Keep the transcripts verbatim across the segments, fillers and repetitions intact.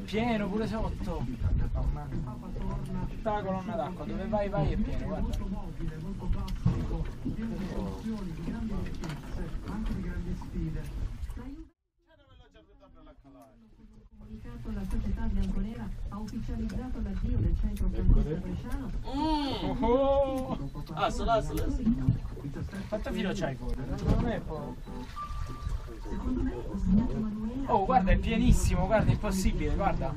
pieno pure sotto. Mamma mia. Tutta la colonna d'acqua, dove vai vai è pieno, guarda. La società bianconera ha ufficializzato l'addio del centro francese bresciano. Mm. Oh. Ah, sola, sola. Quanto filo c'hai fuori? Non è po'. Oh, guarda, è pienissimo, guarda, è impossibile, guarda.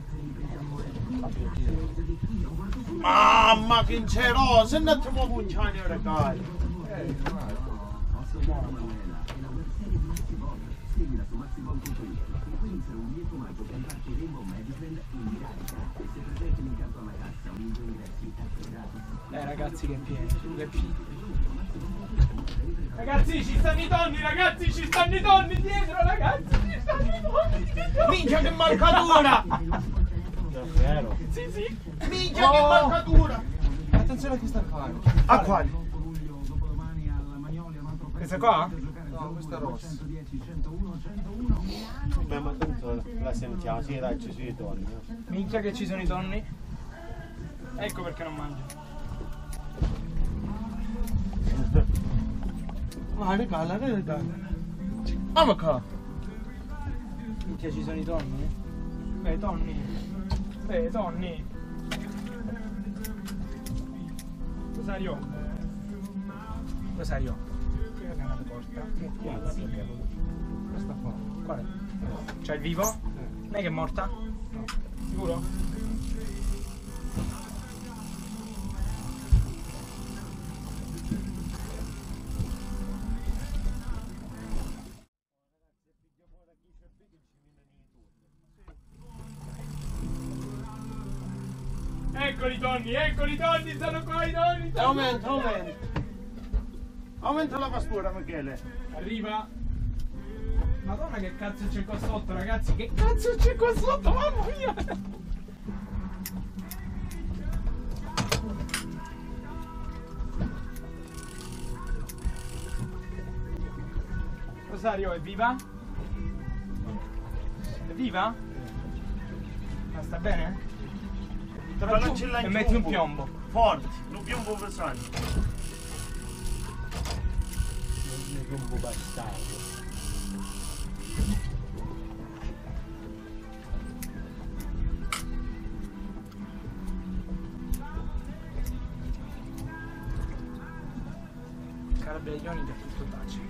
Mamma che c'ero, se non ti muovo un ciano ragazzi. Eh, Eh ragazzi che pieno, che pieno. Ragazzi ci stanno i tonni, ragazzi ci stanno i tonni dietro, ragazzi ci stanno i tonni dietro. Minchia che marcatura! Davvero? Sì sì. Minchia oh. che marcatura! Attenzione a questa qua. A quali? Questa qua? No, questa rossa. Beh, ma tanto la sentiamo, sì dai, ci sono i tonni. Minchia che ci sono i tonni. Ecco perché non mangio. Ma regala, regala. Ah ma qua. Minchia ci sono i tonni. Beh tonni. Beh tonni. Rosario. Rosario. Questa è una porta. Questa qua. Quale? C'è il vivo? Non è che è morta? No. Sicuro? Eccoli i tonni, eccoli i tonni, stanno qua i tonni! Aumenta, aumenta. Aumenta la pastura Michele. Arriva. Madonna che cazzo c'è qua sotto ragazzi, che cazzo c'è qua sotto, mamma mia! Rosario è viva? È viva? Ma sta bene? Però ce l'hai E metti un piombo. Forte, un piombo pesante. Un piombo bastardo. Carabiglioni per tutto taci.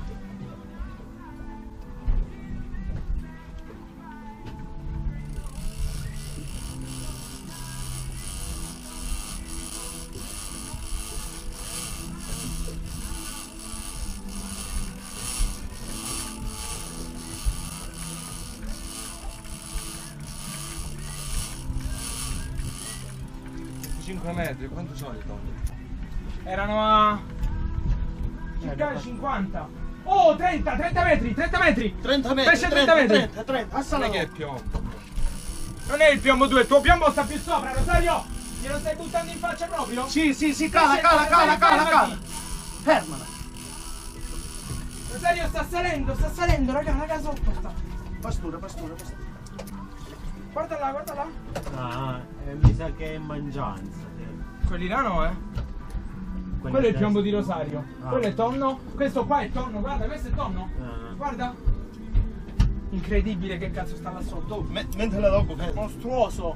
cinque metri, quanto sono i tonni? Erano a circa cinquanta. Oh, trenta, trenta metri, trenta metri. trenta metri, Pesce trenta, trenta metri. trenta, trenta. Assala che è piombo. Non è il piombo due, il tuo piombo sta più sopra, Rosario. Glielo stai buttando in faccia proprio? Sì, sì, sì, cala, Pesce, cala, cala, Rosario, cala, cala. fermati. Fermala. Rosario sta salendo, sta salendo, raga, raga, sotto sta. Pastura, pastura, pastura. Guarda là, guarda là. Ah, eh, mi sa che è mangianza. Sì. Quelli là no, eh. Quello è il piombo di Rosario. Ah. Quello è tonno. Questo qua è tonno, guarda, questo è tonno. Ah. Guarda. Incredibile che cazzo stava sotto. Me Mentela dopo che... Mostruoso.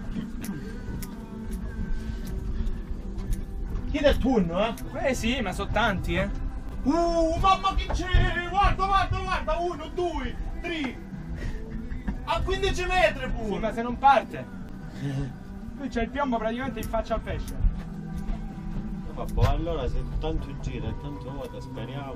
Chiede il turno, eh? Eh sì, ma sono tanti, eh. Uh, mamma che c'è! Guarda, guarda, guarda! Uno, due, tre! A quindici metri pure! Sì, ma se non parte. Qui c'è il piombo praticamente in faccia al pesce. Vabbè, allora se tanto gira e tanto vuota, speriamo.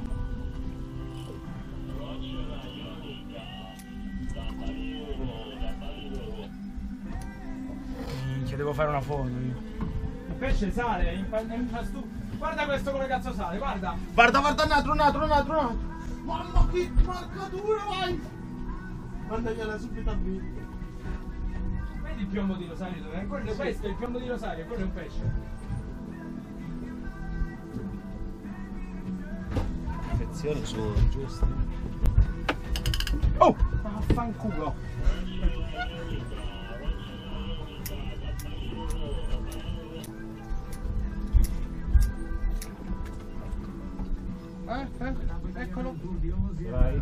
Minchia, devo fare una foto io. Il pesce sale, è in, fa- è in fastu- Guarda questo come cazzo sale, guarda. Guarda, guarda, un altro, un altro, un altro, un altro! Mamma che marcatura, vai! Guardagliela subito a video. Vedi il piombo di Rosario dov'è? Quello, questo è il piombo di Rosario, quello è un pesce. Le sezioni sono giuste. Oh! Vaffanculo! Eh, eh, eccolo. Vai.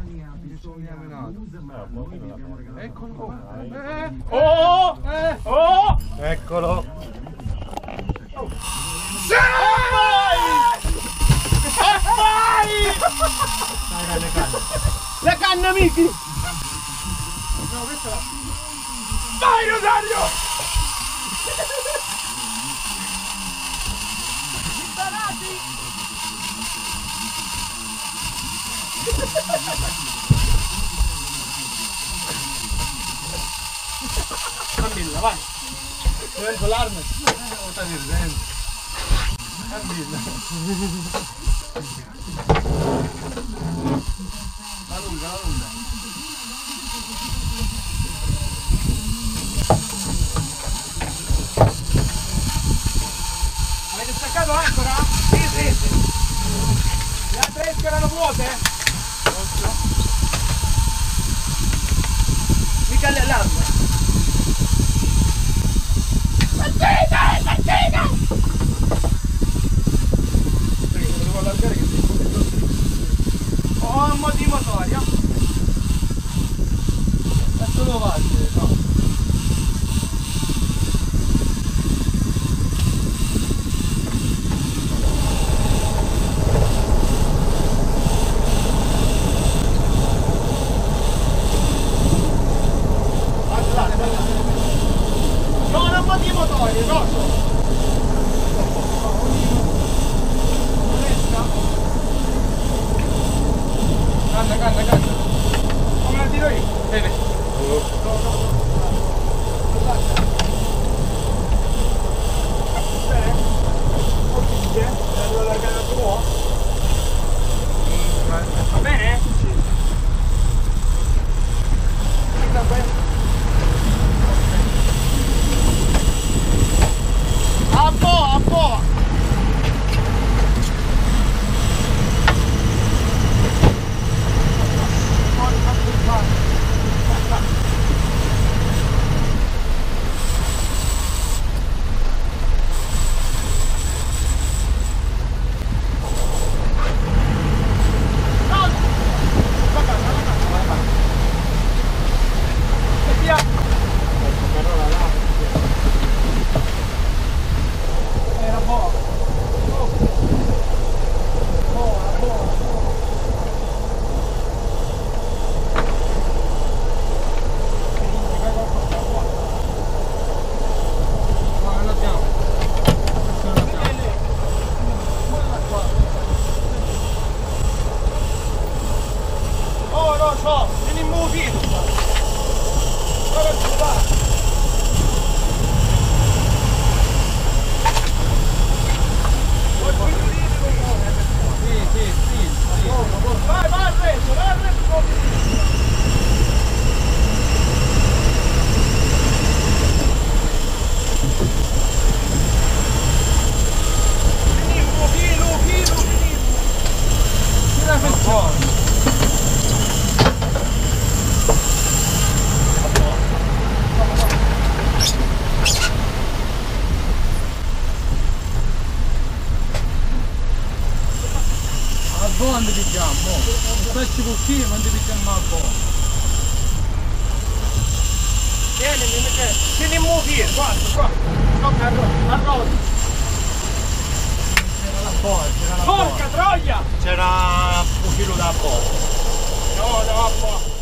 Eccolo. Vai. Eh, oh, eh, oh. Eccolo. Sì! E vai! Dai, dai, le canne. Le canne, amici! No, questa la... Vai, Rosario! Cambilla, vai! Divento l'arme! Sta ridendo! Cambilla! La lunga, la lunga! Avete staccato ancora? Sì, sì! Le altre esche erano vuote? Mica le allarme! Martina! Martina! Devo allargare che ho un mo' di motoria. È solo facile, no? Sono un po' di motori, rosso! Canna, canna, canna! Come la tiro io? Vedi? No, no, no. Bene? Ok, devo allargare un po'. Va bene? Sì. Sta bene. A po', a po'! Quando pigiamo? Facci cucchini quando pigiamo a po'. Vieni, mi mette. Tieni un muovire, guarda, qua. Tocca a rosa. C'era la bolla, c'era la Porca troia! C'era un filo da bolla. No, no, a po'.